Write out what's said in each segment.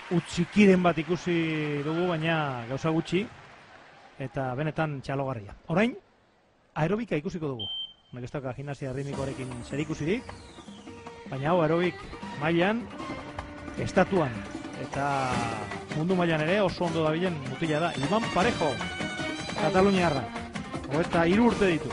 utzikiren bat ikusi dugu, baina gauza gutxi, eta benetan txalogarria. Orain, aerobika ikusiko dugu. Honek ez dauka gimnasia ritmikoarekin zer ikusirik, baina hau aerobik mailan, estatuan, eta mundu mailan ere oso ondo dabilen mutila da. Iban Parejo, Kataluniarra, 23 urte ditu.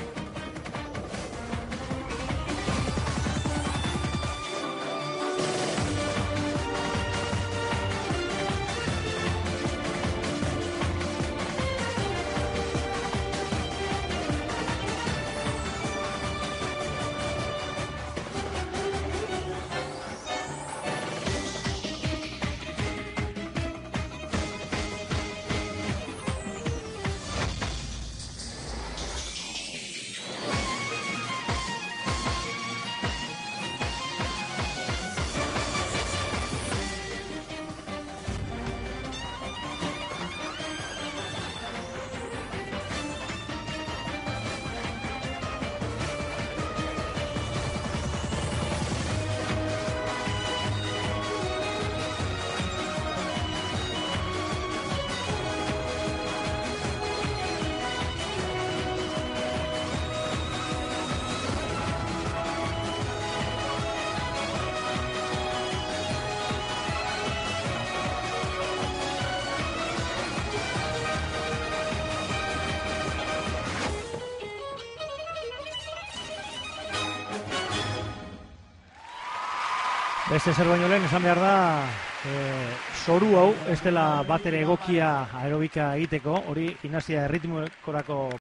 Beste zer baino lehen esan behar da zoru hau ez dela batere egokia aerobika egiteko, hori gimnasia erritmikorako